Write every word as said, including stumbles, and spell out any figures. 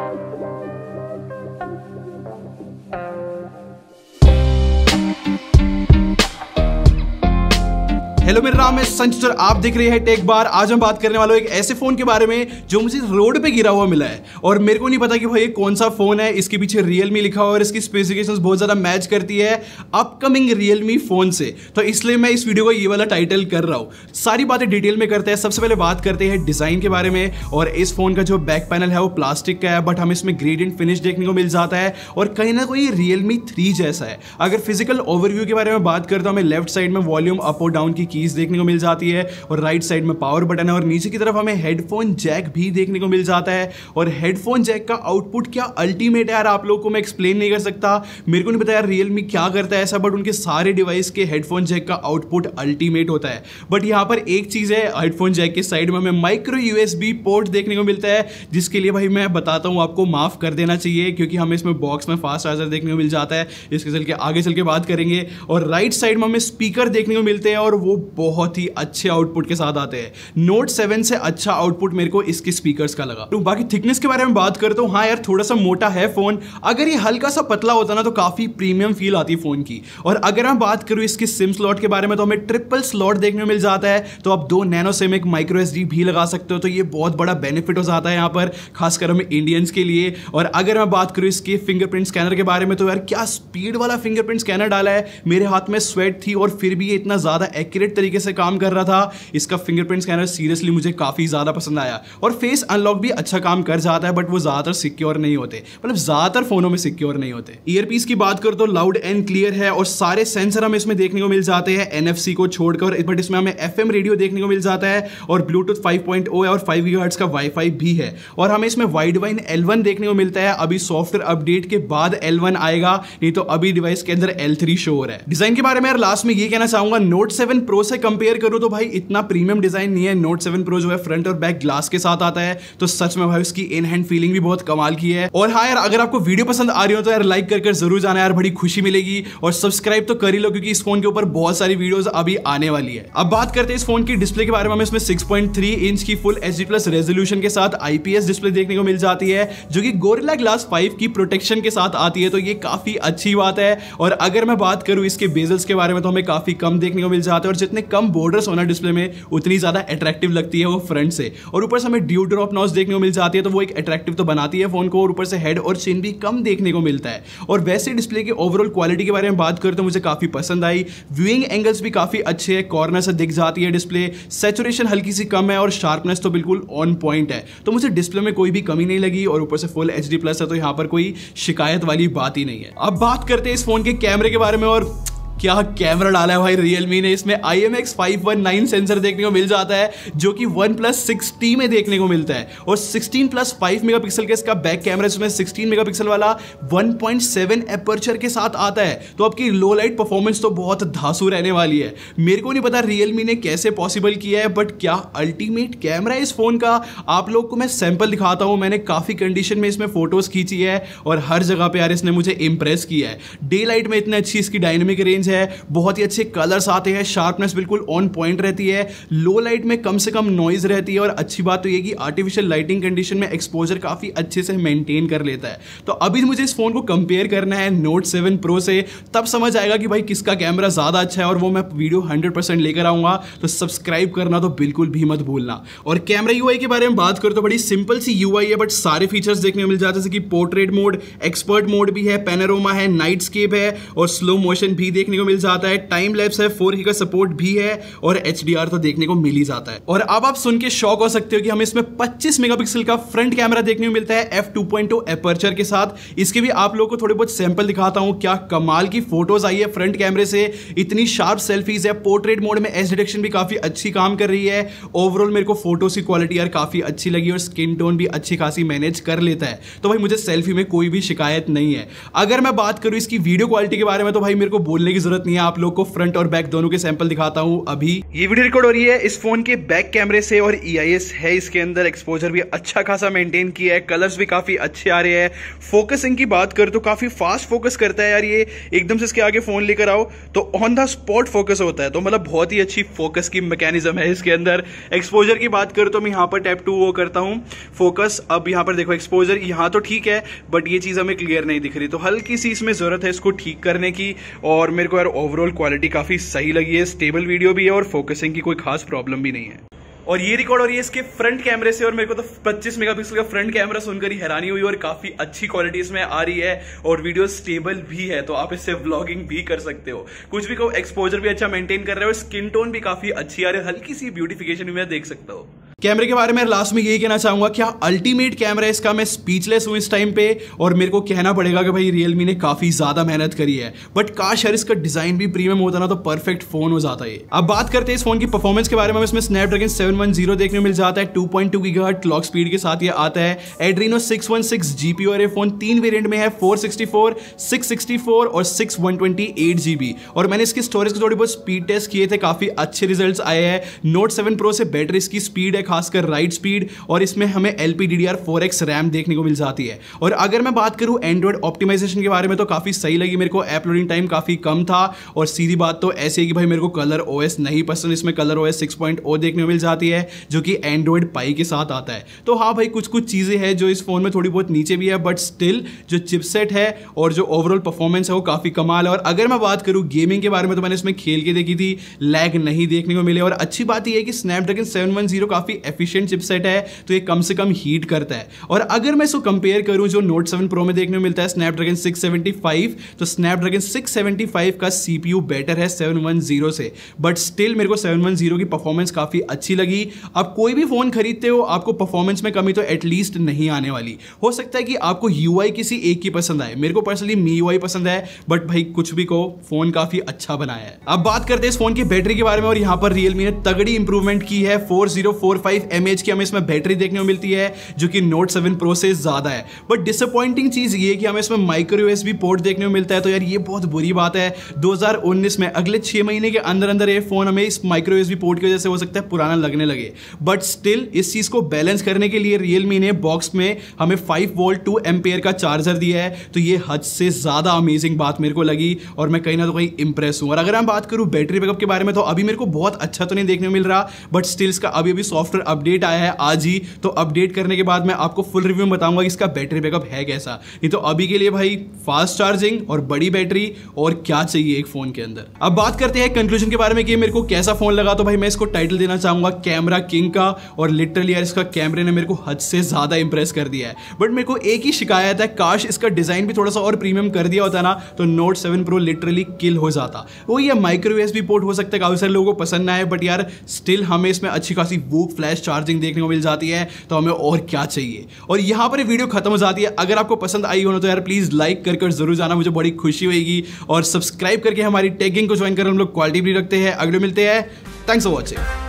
Hello, मेरा नाम है संचित और आप देख रहे हैं टेक बार। आज हम बात करने वाले एक ऐसे फोन के बारे में जो मुझे रोड पे गिरा हुआ मिला है और मेरे को नहीं पता कि भाई ये कौन सा फोन है। इसके पीछे Realme लिखा हुआ है और इसकी स्पेसिफिकेशंस बहुत ज्यादा मैच करती है अपकमिंग Realme फोन से, तो इसलिए मैं इस वीडियो को ये वाला टाइटल कर रहा हूँ। सारी बातें डिटेल में करते हैं। सबसे पहले बात करते हैं डिजाइन के बारे में। और इस फोन का जो बैक पैनल है वो प्लास्टिक का है, बट हमें इसमें ग्रेडियंट फिनिश देखने को मिल जाता है और कहीं ना कोई Realme थ्री जैसा है। अगर फिजिकल ओवरव्यू के बारे में बात करता हूँ, हमें लेफ्ट साइड में वॉल्यूम अप और डाउन की कीज देखने को मिल जाती है और राइट साइड में पावर बटन है और नीचे की तरफ हमें हेडफोन जैक भी देखने को मिल जाता है। और हेडफोन जैक का आउटपुट क्या अल्टीमेट है यार, आप लोगों को मैं एक्सप्लेन नहीं कर सकता। मेरे को नहीं पता यार Realme क्या करता है ऐसा, बट उनके सारे डिवाइस के हेडफोन जैक का आउटपुट अल्टीमेट होता है। बट यहां पर एक चीज है, हेडफोन जैक के साइड में हमें माइक्रो यूएसबी पोर्ट देखने को मिलता है, जिसके लिए भाई मैं बताता हूं आपको माफ कर देना चाहिए, क्योंकि हमें इसमें बॉक्स में फास्ट चार्जर देखने को मिल जाता है। इसके चल के आगे चल के बात करेंगे। और राइट साइड में हमें स्पीकर देखने को मिलते हैं और वो बहुत ही अच्छे आउटपुट के साथ आते हैं। नोट सेवन से अच्छा आउटपुट मेरे को इसके स्पीकर्स का लगा। तो बाकी थिकनेस के बारे में बात करता हूं, हाँ यार थोड़ा सा मोटा है फोन। अगर ये हल्का सा पतला होता ना तो काफी प्रीमियम फील आती है फोन की। और अगर मैं बात करूं इसके सिम स्लॉट के बारे में, तो हमें ट्रिपल स्लॉट देखने को मिल जाता है, तो आप दो नैनो सिम एक माइक्रो एसडी भी लगा सकते हो, तो ये बहुत बड़ा बेनिफिट हो जाता है यहाँ पर, खासकर हमें इंडियंस के लिए। और अगर मैं बात करूं इसके फिंगरप्रिंट स्कैनर के बारे में, तो यार क्या स्पीड वाला फिंगरप्रिंट स्कैनर डाला है। मेरे हाथ में स्वेट थी और फिर भी ये इतना ज्यादा एक्यूरेट तरीके से काम कर रहा था। इसका फिंगरप्रिंट स्कैनर सीरियसली मुझे काफी ज्यादा पसंद आया। और फेस अनलॉक भी अच्छा काम कर जाता है, बट वो ज्यादातर सिक्योर नहीं होते, मतलब ज्यादातर फोनों में सिक्योर नहीं होते। ईयरपीस की बात करो तो लाउड एंड क्लियर है और सारे सेंसर हमें इसमें देखने को मिल जाते हैं एनएफसी को छोड़कर, बट इसमें हमें एफएम रेडियो देखने को मिल जाता है और ब्लूटूथ फाइव पॉइंट ओ है और फाइव गीगाहर्ट्ज का वाईफाई भी है। और हमें इसमें वाइड वाइन एल वन देखने को मिलता है। अभी सॉफ्टवेयर अपडेट के बाद एल वन आएगा, नहीं तो अभी डिवाइस के अंदर एल थ्री शो हो रहा है। डिजाइन के बारे में यार लास्ट में ये कहना चाहूंगा, नोट सेवन प्रो से कंपेयर करूं तो भाई इतना प्रीमियम डिजाइन नहीं है। नोट सेवन प्रो जो है फ्रंट और बैक ग्लास के साथ आता है, तो सच में भाई उसकी इन हैंड फीलिंग भी बहुत कमाल की है। और हाँ यार, अगर आपको वीडियो पसंद आ रही हो तो यार लाइक करके जरूर जाना यार, बड़ी खुशी मिलेगी। और सब्सक्राइब तो कर ही लो, क्योंकि इस फोन के ऊपर बहुत सारी वीडियोस अभी आने वाली है। अब बात करते हैं इस फोन की डिस्प्ले के बारे में। इसमें सिक्स पॉइंट थ्री इंच की फुल एचडी प्लस रेजोल्यूशन के साथ आईपीएस डिस्प्ले देखने को मिल जाती है, जो कि गोरिल्ला ग्लास फाइव की प्रोटेक्शन के साथ आती है, तो ये काफी अच्छी बात है। और अगर मैं बात करूं इसके बेजल्स के बारे में, तो हमें काफी कम देखने को मिल जाते हैं, और जितने कम बॉर्डर्स होना डिस्प्ले में उतनी ज्यादा अट्रैक्टिव लगती है वो फ्रंट से। और ऊपर से हमें ड्यू ड्रॉप नॉच देखने को मिल जाती है, तो वो एक अट्रैक्टिव तो बनाती है फोन को। और ऊपर से हेड और चिन भी कम देखने को मिलता है। और वैसे डिस्प्ले की ओवरऑल क्वालिटी के बारे में बात करते तो मुझे काफी पसंद आई। व्यूइंग एंगल्स भी काफी अच्छे हैं, कॉर्नर से दिख जाती है डिस्प्ले। सैचुरेशन हल्की सी कम है और शार्पनेस तो बिल्कुल ऑन पॉइंट है, तो मुझे डिस्प्ले में कोई भी कमी नहीं लगी। और ऊपर से फुल एचडी प्लस है, तो यहां पर कोई शिकायत वाली बात ही नहीं है। अब बात करते हैं इस फोन के कैमरे के बारे में। और क्या कैमरा डाला है भाई Realme ने। इसमें I M X five one nine sensor देखने को मिल जाता है, जो कि वन प्लस सिक्स टी में देखने को मिलता है। और सिक्सटीन प्लस फाइव मेगापिक्सल का इसका बैक कैमरा, इसमें सिक्सटीन मेगापिक्सल वाला वन पॉइंट सेवन एपर्चर के साथ आता है, तो आपकी लो लाइट परफॉर्मेंस तो बहुत धांसू रहने वाली है। मेरे को नहीं पता Realme ने कैसे पॉसिबल किया है, बट क्या अल्टीमेट कैमरा है इस फोन का। आप लोग को मैं सैंपल दिखाता हूं। मैंने काफी कंडीशन में इसमें फोटोज खींची है और हर जगह पे यार इसने मुझे इंप्रेस किया है। डे लाइट में इतनी अच्छी इसकी डायनेमिक रेंज है, बहुत ही अच्छे कलर्स आते हैं, शार्पनेस बिल्कुल ऑन पॉइंट रहती है, लो लाइट में कम से कम नॉइज रहती है। और अच्छी बात तो ये कि आर्टिफिशियल लाइटिंग कंडीशन में एक्सपोजर काफी अच्छे से मेंटेन कर लेता है। तो अभी मुझे इस फोन को कंपेयर करना है नोट सेवन प्रो से, तब समझ आएगा कि भाई किसका कैमरा ज्यादा अच्छा है, और वो मैं वीडियो हंड्रेड परसेंट लेकर आऊंगा। तो सब्सक्राइब करना तो बिल्कुल भी मत भूलना। और कैमरा यूआई के बारे में बात करो तो बड़ी सिंपल सी यूआई है, बट सारे फीचर्स देखने को मिल जाते हैं, जैसे कि पोर्ट्रेट मोड, एक्सपर्ट मोड भी है, पैनोरामा है, नाइटस्केप है और स्लो मोशन भी देखने को मिल जाता है। टाइम लैप्स है, फोर के का सपोर्ट भी है और एचडीआर तो देखने को मिल ही जाता है। और अब आप सुन के शॉक हो सकते हो कि हमें इसमें पच्चीस मेगापिक्सल का फ्रंट कैमरा देखने को मिलता है F two point O aperture के साथ। इसके भी आप लोगों को थोड़े बहुत सैंपल दिखाता हूं। क्या कमाल की फोटोज आई है फ्रंट कैमरे से, इतनी शार्प सेल्फीज है। पोर्ट्रेट मोड में एज डिटेक्शन भी काफी अच्छी काम कर रही है। ओवरऑल मेरे को फोटोज की क्वालिटी यार काफी अच्छी लगी और स्किन टोन भी अच्छी खासी मैनेज कर लेता है, तो भाई मुझे सेल्फी में कोई भी शिकायत नहीं है। अगर मैं बात करूं इसकी वीडियो क्वालिटी के बारे में, तो भाई मेरे को बोलने की जरूरत नहीं है, आप लोग को फ्रंट और बैक दोनों के सैंपल दिखाता हूं अभी। ये वीडियो रिकॉर्ड हो रही है इस फोन के बैक कैमरे से और ई आई एस है इसके अंदर, एक्सपोजर भी अच्छा खासा मेंटेन किया है, कलर्स भी काफी अच्छे आ रहे हैं। फोकसिंग की बात कर तो काफी फास्ट फोकस करता है यार ये, एकदम से इसके आगे फोन लेकर आओ तो ऑन द स्पॉट फोकस होता है, तो मतलब बहुत ही अच्छी फोकस की मैकेनिज्म है इसके अंदर। एक्सपोजर की बात करूं तो मैं यहां पर टैप टू वो करता हूं फोकस, अब यहां पर देखो एक्सपोजर यहां तो ठीक है बट ये चीज हमें क्लियर नहीं दिख रही, तो हल्की सी इसमें जरूरत है इसको ठीक करने की। और मेरे को यार ओवरऑल क्वालिटी काफी सही लगी है, स्टेबल वीडियो भी है और फोकसिंग की कोई खास प्रॉब्लम भी नहीं है। और ये रिकॉर्ड हो रही है इसके फ्रंट कैमरे से और मेरे को तो पच्चीस मेगापिक्सल का फ्रंट कैमरा सुनकर ही हैरानी हुई और काफी अच्छी क्वालिटी इसमें आ रही है और वीडियो स्टेबल भी है, तो आप इससे व्लॉगिंग भी कर सकते हो। कुछ भी कहो, एक्सपोजर भी अच्छा मेंटेन कर रहे हो, स्किन टोन भी काफी अच्छी आ रही है, हल्की सी ब्यूटिफिकेशन भी मैं देख सकता हूँ। कैमरे के बारे में लास्ट में यही कहना चाहूंगा, क्या अल्टीमेट कैमरा है इसका, मैं स्पीचलेस हूं इस टाइम पे और मेरे को कहना पड़ेगा कि भाई रियलमी ने काफी ज्यादा मेहनत करी है, बट काश यार इसका डिजाइन भी प्रीमियम होता ना तो परफेक्ट फोन हो जाता है। अब बात करते हैं इस फोन की परफॉर्मेंस के बारे में, इसमें स्नैपड्रैगन सेवन वन जीरो देखने को मिल जाता है, two point two gigahertz clock speed के साथ ये आता है, Adreno six one six GPU और ये फोन तीन वेरिएंट में है, four sixty four, six sixty four और six one twenty eight GB. और मैंने इसकी स्टोरेज के थोड़ी बहुत स्पीड टेस्ट किए थे, काफी अच्छे रिजल्ट्स आए हैं। नोट सेवन प्रो से बेटर इसकी स्पीड है, खासकर राइट स्पीड, और इसमें हमें L P D D R four X RAM देखने को मिल जाती है। और अगर मैं बात करूं एंड्रॉइड ऑप्टिमाइजेशन के बारे में तो काफी सही लगी मेरे को, ऐप लोडिंग टाइम काफी कम था। और सीधी बात तो ऐसी है कि भाई मेरे को कलर ओएस नहीं पसंद, इसमें Color OS six point O देखने को मिल जाती है जो कि एंड्रॉइड पाई के साथ आता है। तो हाँ भाई कुछ कुछ चीजें हैं जो इस फोन में थोड़ी बहुत नीचे भी है, बट स्टिल जो चिपसेट है और जो ओवरऑल परफॉर्मेंस है वो काफी कमाल है। और अगर मैं बात करूं गेमिंग के बारे में तो मैंने इसमें खेल के देखी थी, लैग नहीं देखने को मिले। और अच्छी बात यह है कि स्नैपड्रैगन सेवन वन जीरो काफी एफिशिएंट चिपसेट है, तो ये कम से कम हीट करता है। और अगर मैं इसको कंपेयर करूं जो नोट सेवन प्रो में देखने को मिलता है स्नैपड्रैगन सिक्स सेवेंटी फाइव, तो स्नैपड्रैगन सिक्स सेवेंटी फाइव का सीपीयू बेटर है सेवन वन जीरो से, बट स्टिल मेरे को सेवन वन जीरो की परफॉर्मेंस काफी अच्छी लगी। आप कोई भी फोन खरीदते हो आपको परफॉर्मेंस में कमी तो एटलीस्ट नहीं आने वाली, हो सकता है कि आपको यूआई किसी एक की पसंद आए, मेरे को पर्सनली मी यूआई पसंद है, बट भाई कुछ भी को फोन काफी अच्छा बनाया है। अब बात करते हैं इस फोन की बैटरी के बारे में, और यहां पर रियलमी ने तगड़ी इंप्रूवमेंट की है, four thousand forty five mAh की हमें इसमें बैटरी देखने को मिलती है जो कि नोट सेवन प्रो से ज्यादा है। बट डिसअपॉइंटिंग चीज ये कि हमें इसमें माइक्रो यूएसबी पोर्ट देखने को मिलता है, तो यार ये बहुत बुरी बात है। दो हज़ार उन्नीस में अगले छह महीने के अंदर अंदर ये फोन हमें इस माइक्रो यूएसबी पोर्ट की वजह से हो सकता है पुराना लगने लगे, बट स्टिल इस चीज को बैलेंस करने के लिए रियलमी ने बॉक्स में हमें फाइव वोल्ट टू एम्पेयर का चार्जर दिया है, तो ये हद से ज्यादा अमेजिंग बात मेरे को लगी और मैं कहीं ना तो कहीं इंप्रेस हूं। और अगर मैं बात करूं बैटरी बैकअप के बारे में तो अभी मेरे को बहुत अच्छा तो नहीं देखने को मिल रहा, बट स्टिल इसका अभी अभी सॉफ्टवेयर अपडेट आया है आज ही, तो अपडेट करने के बाद मैं आपको फुल रिव्यू में बताऊंगा कि इसका बैटरी बैकअप है कैसा। नहीं तो अभी के लिए भाई फास्ट चार्जिंग और बड़ी बैटरी और क्या चाहिए एक फोन के अंदर। अब बात करते हैं कंक्लूजन के बारे में कि मेरे को कैसा फोन लगा, तो भाई मैं इसको टाइटल देना चाहूंगा कैमरा किंग का, और लिटरली यार इसका कैमरे ने मेरे को हद से ज्यादा इंप्रेस कर दिया है। बट मेरे को एक ही शिकायत है, काश इसका डिजाइन भी थोड़ा सा और प्रीमियम कर दिया होता ना तो note seven pro literally kill हो जाता। वो ये माइक्रो यूएसबी पोर्ट हो सकता है काफी सारे लोगों को पसंद ना आए, बट यार स्टिल हमें इसमें अच्छी खासी वूक फ्लैश चार्जिंग देखने को मिल जाती है, तो हमें और क्या चाहिए। और यहां पर वीडियो खत्म हो जाती है। अगर आपको पसंद आई हो ना तो यार प्लीज लाइक कर कर जरूर जाना, मुझे बड़ी खुशी होगी, और सब्सक्राइब करके हमारी टैगिंग को ज्वाइन कर हम लोग क्वालिटी भी रखते हैं। अगले मिलते हैं, थैंक्स फॉर वॉचिंग।